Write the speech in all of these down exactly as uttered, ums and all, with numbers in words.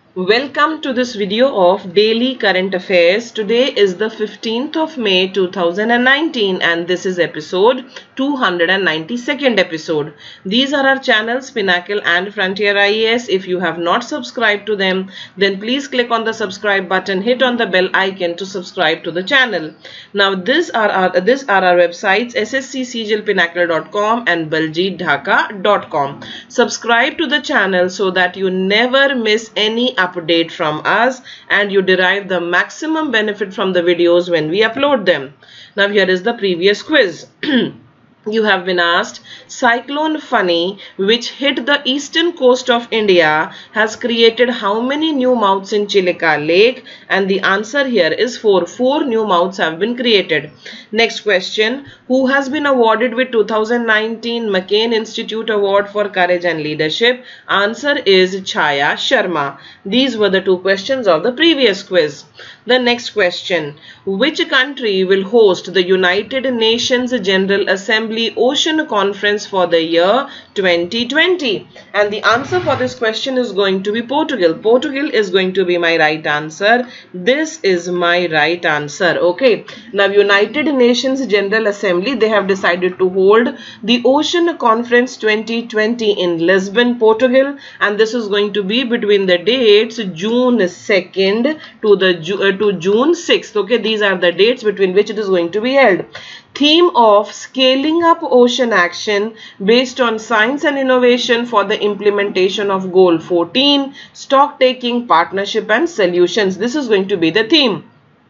Welcome to this video of Daily Current Affairs. Today is the fifteenth of May two thousand nineteen and this is episode two hundred ninety-second episode. These are our channels Pinnacle and Frontier I A S. If you have not subscribed to them, then please click on the subscribe button, hit on the bell icon to subscribe to the channel. Now these are our, these are our websites s s c c g l pinnacle dot com and baljeet dhaka dot com. Subscribe to the channel so that you never miss any update from us and you derive the maximum benefit from the videos when we upload them. Now here is the previous quiz. You have been asked, Cyclone Fani, which hit the eastern coast of India, has created how many new mouths in Chilika Lake? And the answer here is four. Four new mouths have been created. Next question, who has been awarded with two thousand nineteen McCain Institute Award for Courage and Leadership? Answer is Chaya Sharma. These were the two questions of the previous quiz. The next question, which country will host the United Nations General Assembly Ocean Conference for the year twenty twenty? And the answer for this question is going to be Portugal. Portugal is going to be my right answer. This is my right answer. Okay. Now United Nations General Assembly, they have decided to hold the Ocean Conference twenty twenty in Lisbon, Portugal, and this is going to be between the dates June second to the uh, to June sixth. Okay, these are the dates between which it is going to be held. Theme of scaling up ocean action based on science and innovation for the implementation of goal fourteen, stock taking, partnership and solutions. This is going to be the theme.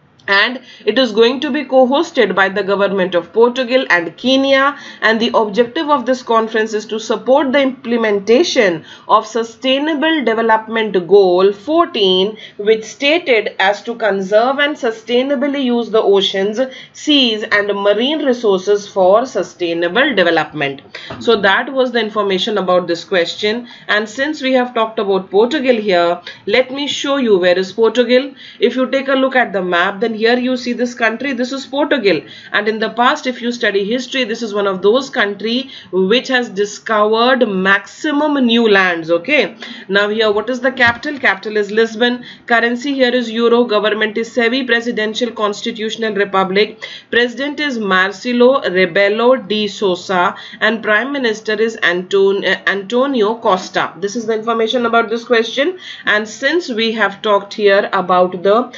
And it is going to be co-hosted by the government of Portugal and Kenya, and the objective of this conference is to support the implementation of Sustainable Development Goal fourteen, which stated as to conserve and sustainably use the oceans, seas and marine resources for sustainable development. So that was the information about this question, and since we have talked about Portugal here, let me show you where is Portugal. If you take a look at the map, then here you see this country, this is Portugal, and in the past if you study history, this is one of those countries which has discovered maximum new lands. Okay, now here what is the capital? Capital is Lisbon. Currency here is euro. Government is semi-presidential constitutional republic. President is Marcelo Rebelo de Sousa and Prime Minister is Anton Antonio Costa. This is the information about this question, and since we have talked here about the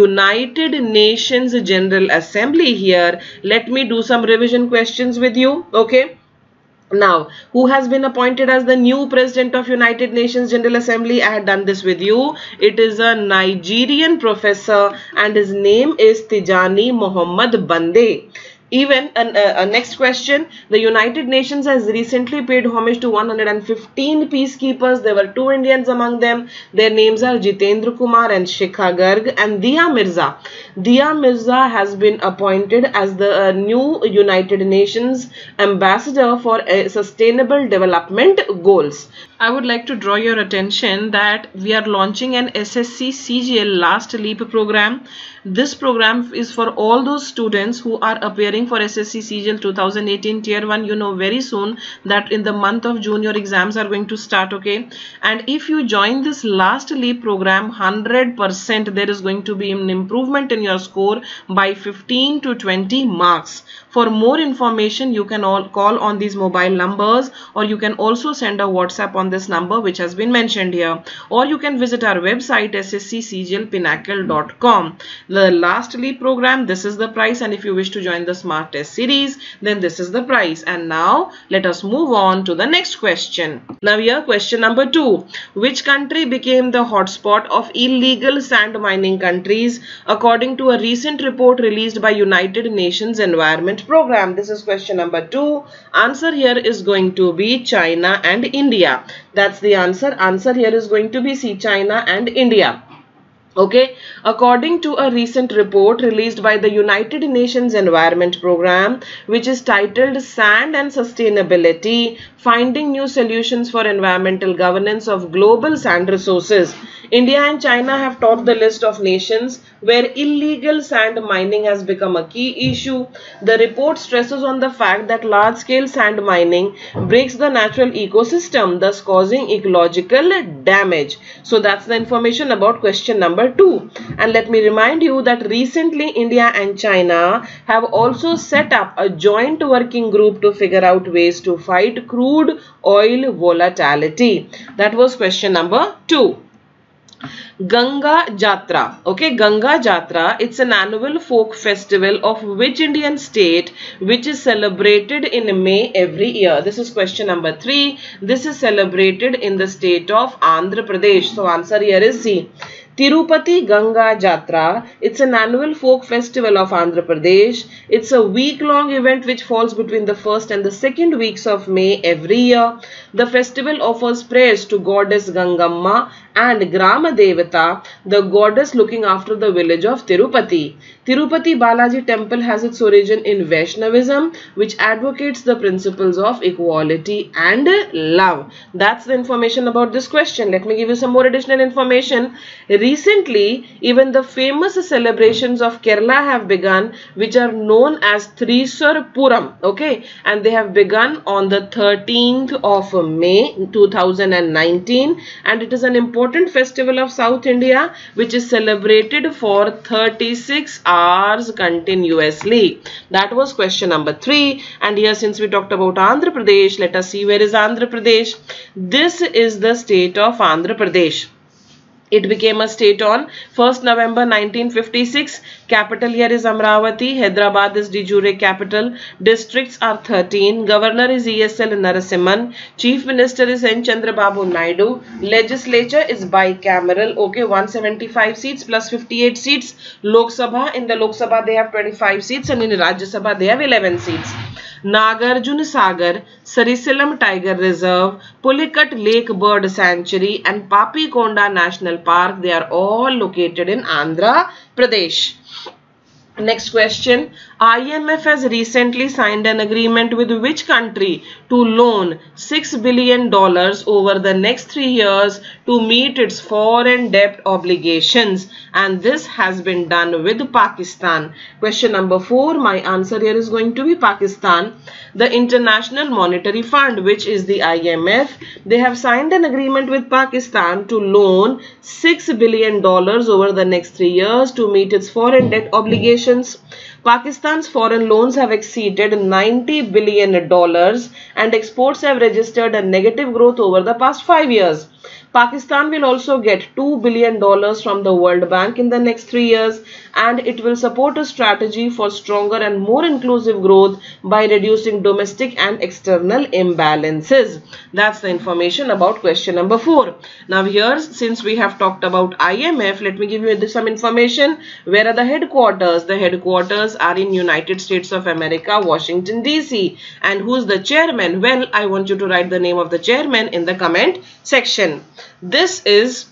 United Nations General Assembly here, let me do some revision questions with you. Okay. Now, who has been appointed as the new president of United Nations General Assembly? I had done this with you. It is a Nigerian professor and his name is Tijani Muhammad Bande. Even uh, uh, next question, the United Nations has recently paid homage to one hundred fifteen peacekeepers. There were two Indians among them. Their names are Jitendra Kumar and Shikha Garg. And Dia Mirza. Dia Mirza has been appointed as the uh, new United Nations Ambassador for uh, Sustainable Development Goals. I would like to draw your attention that we are launching an S S C C G L Last Leap program. This program is for all those students who are appearing for S S C C G L two thousand eighteen Tier one. You know very soon that in the month of June your exams are going to start. Okay, and if you join this Last Leap program, one hundred percent there is going to be an improvement in your score by fifteen to twenty marks. For more information, you can all call on these mobile numbers, or you can also send a WhatsApp on this number which has been mentioned here, or you can visit our website s s c c g l pinnacle dot com. The Last Leap program, this is the price, and if you wish to join the Smart Test series, then this is the price. And now let us move on to the next question. Now here question number two. Which country became the hotspot of illegal sand mining countries according to a recent report released by United Nations Environment Program? This is question number two. Answer here is going to be China and India. That's the answer. Answer here is going to be C, China and India. Okay, according to a recent report released by the United Nations Environment Program, which is titled Sand and Sustainability, Finding New Solutions for Environmental Governance of Global Sand Resources, India and China have topped the list of nations where illegal sand mining has become a key issue. The report stresses on the fact that large-scale sand mining breaks the natural ecosystem, thus causing ecological damage. So that's the information about question number two. And let me remind you that recently India and China have also set up a joint working group to figure out ways to fight crude oil volatility. That was question number two. Ganga Jatra. Okay, Ganga Jatra, it's an annual folk festival of which Indian state which is celebrated in May every year? This is question number three. This is celebrated in the state of Andhra Pradesh. So answer here is C. Tirupati Ganga Jatra, it's an annual folk festival of Andhra Pradesh. It's a week-long event which falls between the first and the second weeks of May every year. The festival offers prayers to goddess Gangamma and Grama Devata, the goddess looking after the village of Tirupati. Tirupati Balaji temple has its origin in Vaishnavism, which advocates the principles of equality and love. That's the information about this question. Let me give you some more additional information. Recently, even the famous celebrations of Kerala have begun, which are known as Thrissur Puram. Okay, and they have begun on the thirteenth of May two thousand nineteen, and it is an important festival of South India which is celebrated for thirty-six hours continuously. That was question number three. And here, since we talked about Andhra Pradesh, let us see where is Andhra Pradesh. This is the state of Andhra Pradesh. It became a state on first November nineteen fifty-six. Capital here is Amravati. Hyderabad is de jure capital. Districts are thirteen. Governor is E S L Narasimhan. Chief Minister is N Chandrababu Naidu. Legislature is bicameral. Okay, one hundred seventy-five seats plus fifty-eight seats. Lok Sabha, in the Lok Sabha they have twenty-five seats, and in Rajya Sabha they have eleven seats. Nagarjun Sagar, Sarisalam Tiger Reserve, Pulikat Lake Bird Sanctuary and Papi Konda National Park, they are all located in Andhra Pradesh. Next question. I M F has recently signed an agreement with which country to loan six billion dollars over the next three years to meet its foreign debt obligations, and this has been done with Pakistan. Question number four. My answer here is going to be Pakistan. The International Monetary Fund, which is the I M F, they have signed an agreement with Pakistan to loan six billion dollars over the next three years to meet its foreign debt obligations. Pakistan's foreign loans have exceeded ninety billion dollars and exports have registered a negative growth over the past five years. Pakistan will also get two billion dollars from the World Bank in the next three years, and it will support a strategy for stronger and more inclusive growth by reducing domestic and external imbalances. That's the information about question number four. Now here, since we have talked about I M F, let me give you some information. Where are the headquarters? The headquarters are in United States of America, Washington D C. And who's the chairman? Well, I want you to write the name of the chairman in the comment section. This is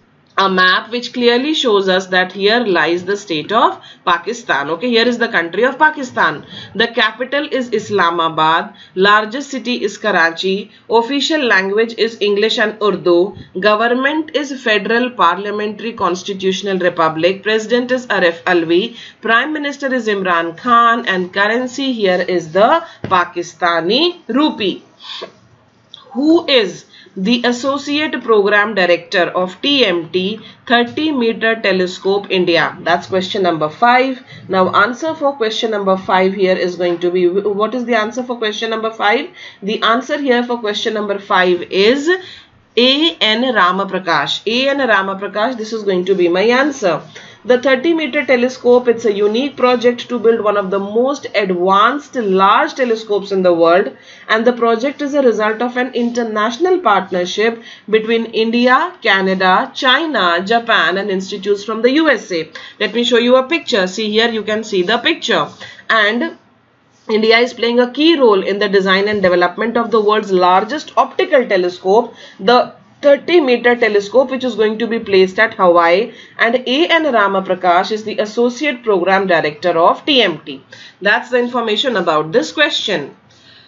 a map which clearly shows us that here lies the state of Pakistan. Okay, here is the country of Pakistan. The capital is Islamabad. Largest city is Karachi. Official language is English and Urdu. Government is Federal Parliamentary Constitutional Republic. President is Arif Alvi. Prime Minister is Imran Khan. And currency here is the Pakistani rupee. Who is the Associate Program Director of T M T thirty meter Telescope India? That's question number five. Now answer for question number five here is going to be, what is the answer for question number five? The answer here for question number five is A N Ramaprakash. A N Ramaprakash, this is going to be my answer. The thirty meter telescope, it's a unique project to build one of the most advanced large telescopes in the world, and the project is a result of an international partnership between India, Canada, China, Japan and institutes from the U S A. Let me show you a picture. See here, you can see the picture. And India is playing a key role in the design and development of the world's largest optical telescope, the thirty meter telescope, which is going to be placed at Hawaii, and A N Ramaprakash is the Associate Program Director of T M T. That's the information about this question.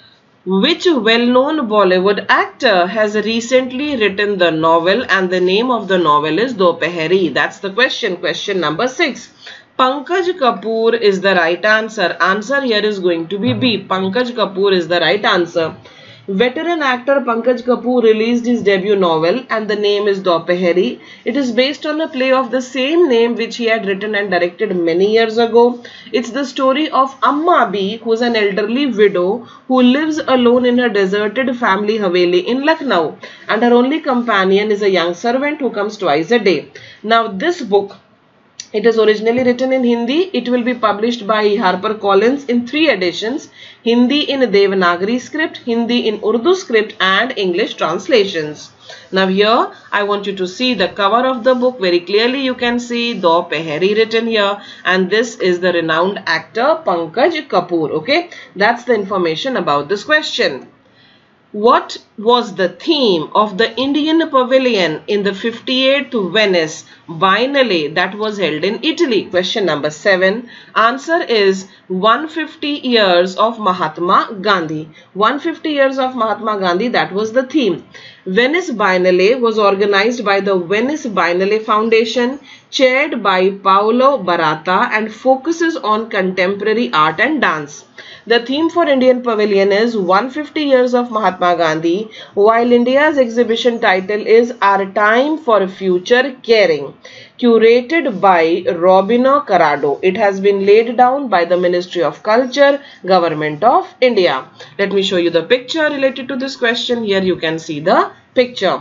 Which well-known Bollywood actor has recently written the novel and the name of the novel is Dopahari? That's the question. Question number six. Pankaj Kapoor is the right answer. Answer here is going to be B. Pankaj Kapoor is the right answer. Veteran actor Pankaj Kapoor released his debut novel and the name is Dopahari. It is based on a play of the same name which he had written and directed many years ago. It's the story of Amma B, who is an elderly widow who lives alone in her deserted family haveli in Lucknow, and her only companion is a young servant who comes twice a day. Now this book, it is originally written in Hindi. It will be published by HarperCollins in three editions: Hindi in Devanagari script, Hindi in Urdu script and English translations. Now here I want you to see the cover of the book. Very clearly you can see Dopahari written here, and this is the renowned actor Pankaj Kapoor. Okay, that's the information about this question. What was the theme of the Indian Pavilion in the fifty-eighth Venice Biennale that was held in Italy? Question number seven. Answer is one hundred fifty years of Mahatma Gandhi. one hundred fifty years of Mahatma Gandhi, that was the theme. Venice Biennale was organized by the Venice Biennale Foundation, chaired by Paolo Barata, and focuses on contemporary art and dance. The theme for Indian Pavilion is one hundred fifty years of Mahatma Gandhi, while India's exhibition title is Our Time for Future Caring, curated by Robino Corrado. It has been laid down by the Ministry of Culture, Government of India. Let me show you the picture related to this question. Here you can see the picture.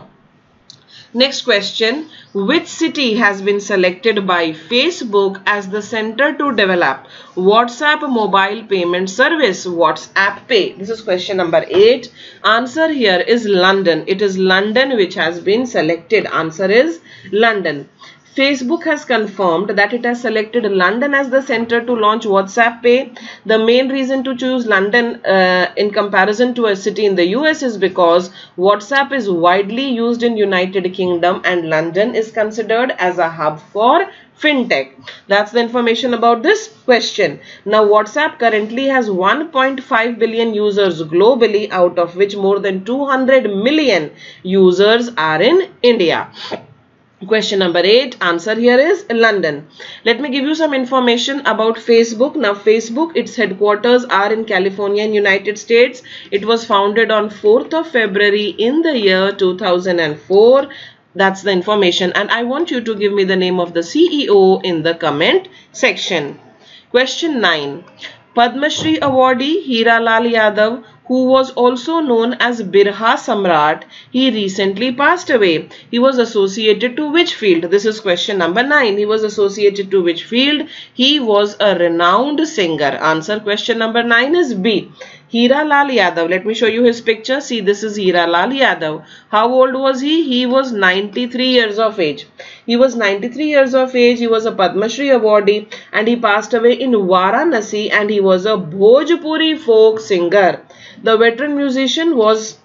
Next question. Which city has been selected by Facebook as the center to develop WhatsApp mobile payment service, WhatsApp Pay? This is question number eight. Answer here is London. It is London which has been selected. Answer is London. Facebook has confirmed that it has selected London as the center to launch WhatsApp Pay. The main reason to choose London uh, in comparison to a city in the U S is because WhatsApp is widely used in United Kingdom and London is considered as a hub for fintech. That's the information about this question. Now WhatsApp currently has one point five billion users globally, out of which more than two hundred million users are in India. Question number eight. Answer here is London. Let me give you some information about Facebook. Now Facebook, its headquarters are in California in United States. It was founded on fourth of February in the year two thousand four. That's the information, and I want you to give me the name of the C E O in the comment section. Question nine. Padma Shri awardee Hira Lal Yadav, who was also known as Birha Samrat, he recently passed away. He was associated to which field? This is question number nine. He was associated to which field? He was a renowned singer. Answer question number nine is B. Hira Lal Yadav. Let me show you his picture. See, this is Hira Lal Yadav. How old was he? He was ninety-three years of age. He was ninety-three years of age. He was a Padma Shri awardee and he passed away in Varanasi, and he was a Bhojpuri folk singer. The veteran musician was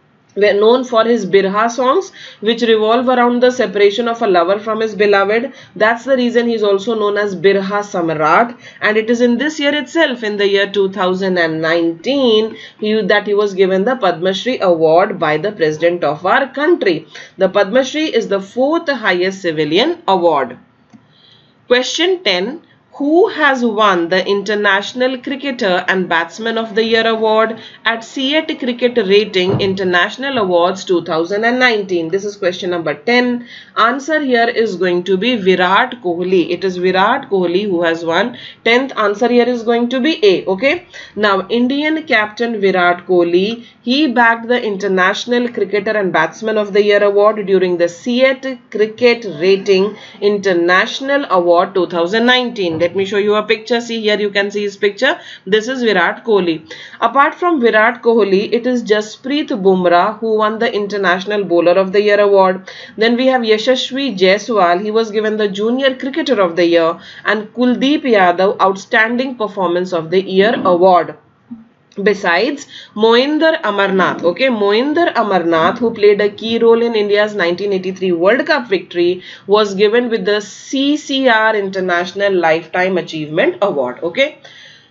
known for his Birha songs, which revolve around the separation of a lover from his beloved. That's the reason he is also known as Birha Samrat, and it is in this year itself, in the year two thousand nineteen, he, that he was given the Padma Shri award by the president of our country. The Padma Shri is the fourth highest civilian award. Question ten. Who has won the International Cricketer and Batsman of the Year award at C A T Cricket Rating International Awards two thousand nineteen? This is question number ten. Answer here is going to be Virat Kohli. It is Virat Kohli who has won. tenth answer here is going to be A. Okay. Now, Indian captain Virat Kohli, he bagged the International Cricketer and Batsman of the Year award during the C A T Cricket Rating International Award two thousand nineteen. Let me show you a picture. See, here you can see his picture. This is Virat Kohli. Apart from Virat Kohli, it is Jasprit Bumrah who won the International Bowler of the Year award. Then we have Yashasvi Jaiswal. He was given the Junior Cricketer of the Year, and Kuldeep Yadav Outstanding Performance of the Year award. Besides, Moinder Amarnath, okay, Moinder Amarnath, who played a key role in India's nineteen eighty-three World Cup victory, was given with the C C R International Lifetime Achievement Award, okay.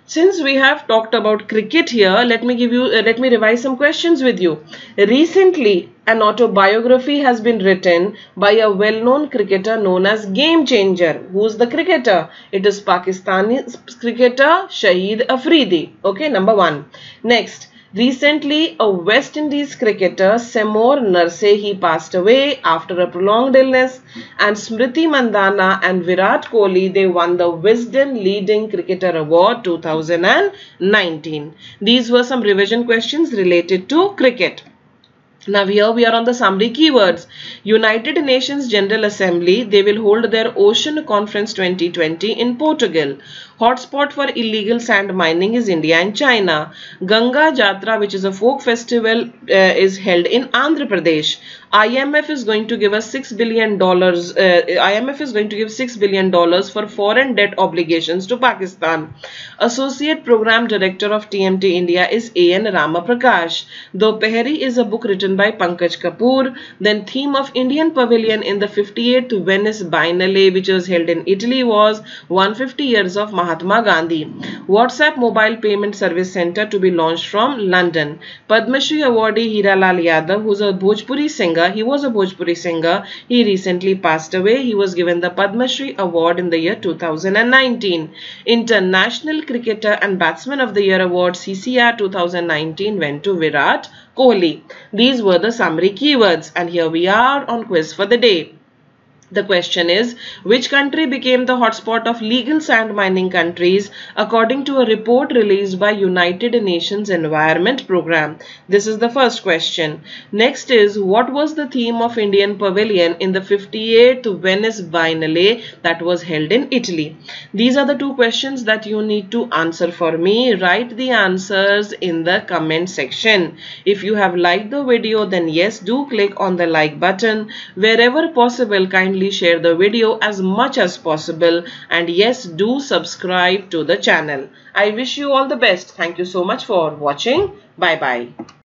Since we have talked about cricket here, let me give you, uh, let me revise some questions with you. Recently, an autobiography has been written by a well-known cricketer known as Game Changer. Who's the cricketer? It is Pakistani cricketer Shahid Afridi. Okay, number one. Next. Recently, a West Indies cricketer, Seymour Nurse, he passed away after a prolonged illness, and Smriti Mandhana and Virat Kohli, they won the Wisden Leading Cricketer Award two thousand nineteen. These were some revision questions related to cricket. Now here we are on the summary keywords. United Nations General Assembly, they will hold their Ocean Conference twenty twenty in Portugal. Hotspot for illegal sand mining is India and China. Ganga Jatra, which is a folk festival, uh, is held in Andhra Pradesh. I M F is going to give us six billion dollars. Uh, I M F is going to give six billion dollars for foreign debt obligations to Pakistan. Associate Program Director of T M T India is A N Ramaprakash. Dopehari is a book written by Pankaj Kapoor. Then theme of Indian Pavilion in the fifty-eighth Venice Biennale, which was held in Italy, was one hundred fifty years of Mahatma Gandhi. WhatsApp Mobile Payment Service Center to be launched from London. Padma Shri awardee Hiralal Yadav, who's a Bhojpuri singer, he was a Bhojpuri singer, he recently passed away. He was given the Padma Shri Award in the year two thousand nineteen. International Cricketer and Batsman of the Year Award C C R two thousand nineteen went to Virat Kohli. These were the summary keywords, and here we are on quiz for the day. The question is, which country became the hotspot of legal sand mining countries according to a report released by United Nations Environment Program? This is the first question. Next is, what was the theme of Indian Pavilion in the fifty-eighth Venice Biennale that was held in Italy? These are the two questions that you need to answer for me. Write the answers in the comment section. If you have liked the video, then yes, do click on the like button. Wherever possible, kindly share the video as much as possible, and yes, do subscribe to the channel. I wish you all the best. Thank you so much for watching. Bye bye.